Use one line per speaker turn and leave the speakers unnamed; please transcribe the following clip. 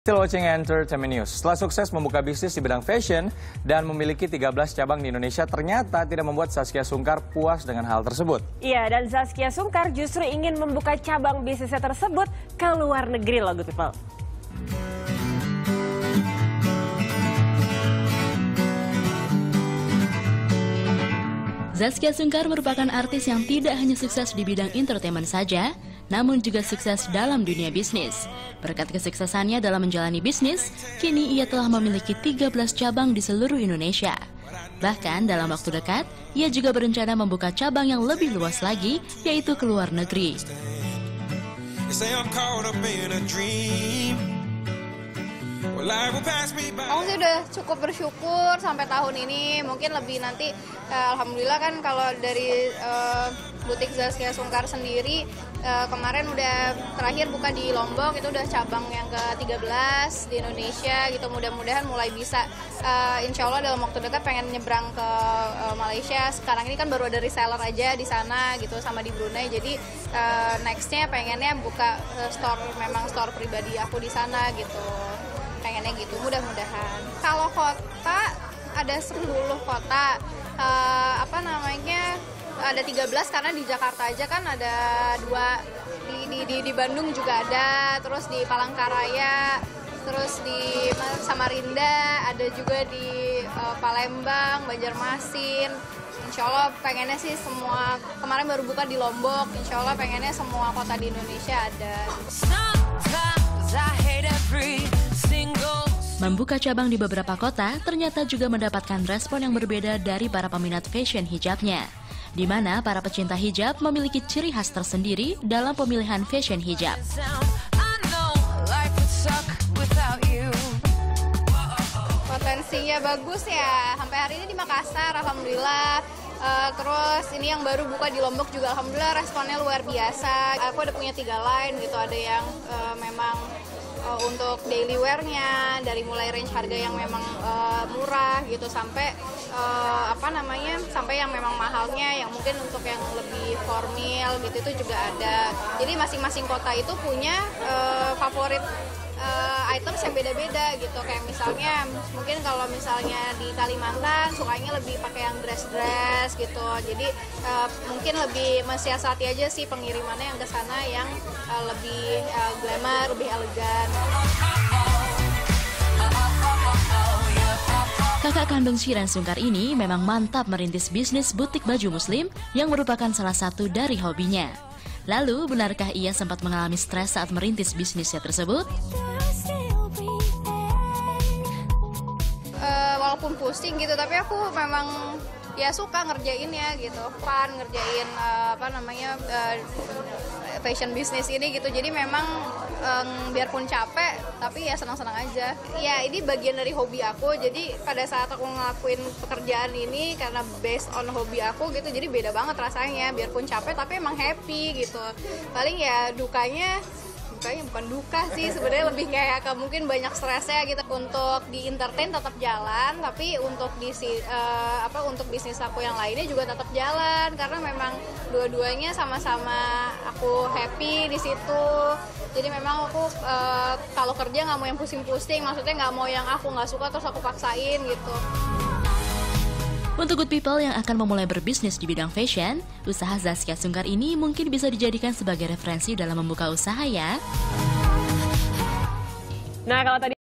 Still watching Entertainment News. Setelah sukses membuka bisnis di bidang fashion dan memiliki 13 cabang di Indonesia, ternyata tidak membuat Zaskia Sungkar puas dengan hal tersebut.
Iya, dan Zaskia Sungkar justru ingin membuka cabang bisnisnya tersebut ke luar negeri loh, good people.
Zaskia Sungkar merupakan artis yang tidak hanya sukses di bidang entertainment saja, namun juga sukses dalam dunia bisnis. Berkat kesuksesannya dalam menjalani bisnis, kini ia telah memiliki 13 cabang di seluruh Indonesia. Bahkan dalam waktu dekat, ia juga berencana membuka cabang yang lebih luas lagi, yaitu ke luar negeri.
Aku sih udah cukup bersyukur sampai tahun ini, mungkin lebih nanti alhamdulillah kan kalau dari butik Zaskia Sungkar sendiri kemarin udah terakhir buka di Lombok, itu udah cabang yang ke-13 di Indonesia gitu. Mudah-mudahan mulai bisa insya Allah dalam waktu dekat pengen nyebrang ke Malaysia. Sekarang ini kan baru ada reseller aja di sana gitu sama di Brunei, jadi nextnya pengennya buka memang store pribadi aku di sana gitu. Pengennya gitu, mudah-mudahan. Kalau kota ada 10 kota, ada 13 karena di Jakarta aja kan ada 2, di Bandung juga ada, terus di Palangkaraya, terus di Samarinda, ada juga di Palembang, Banjarmasin. Insya Allah pengennya sih semua, kemarin baru buka di Lombok, insya Allah pengennya semua kota di Indonesia ada.
Membuka cabang di beberapa kota ternyata juga mendapatkan respon yang berbeda dari para peminat fashion hijabnya, di mana para pecinta hijab memiliki ciri khas tersendiri dalam pemilihan fashion hijab.
Potensinya bagus ya, sampai hari ini di Makassar alhamdulillah. Terus ini yang baru buka di Lombok juga alhamdulillah responnya luar biasa. Aku udah punya 3 line gitu, ada yang memang untuk daily wear-nya, dari mulai range harga yang memang murah gitu sampai sampai yang memang mahalnya, yang mungkin untuk yang lebih formal gitu itu juga ada. Jadi masing-masing kota itu punya favorit items yang beda-beda gitu. Kayak misalnya mungkin kalau misalnya di Kalimantan sukanya lebih pakai yang dress gitu. Jadi mungkin lebih mensiasati aja sih pengirimannya yang ke sana yang lebih glamour, lebih elegan.
Kakak kandung Shiren Sungkar ini memang mantap merintis bisnis butik baju muslim yang merupakan salah satu dari hobinya. Lalu, benarkah ia sempat mengalami stres saat merintis bisnisnya tersebut?
Walaupun pusing gitu, tapi aku memang ya suka ngerjainnya gitu, fun ngerjain fashion bisnis ini gitu. Jadi memang biarpun capek, tapi ya senang-senang aja. Ya ini bagian dari hobi aku, jadi pada saat aku ngelakuin pekerjaan ini karena based on hobi aku gitu, jadi beda banget rasanya. Biarpun capek, tapi emang happy gitu. Paling ya dukanya bukan duka sih, sebenarnya lebih kayak mungkin banyak stresnya gitu. Untuk di entertain tetap jalan, tapi untuk untuk bisnis aku yang lainnya juga tetap jalan karena memang dua-duanya sama-sama aku happy di situ. Jadi memang aku kalau kerja nggak mau yang pusing-pusing, maksudnya nggak mau yang aku nggak suka terus aku paksain gitu.
Untuk good people yang akan memulai berbisnis di bidang fashion, usaha Zaskia Sungkar ini mungkin bisa dijadikan sebagai referensi dalam membuka usaha ya.
Nah, kalau tadi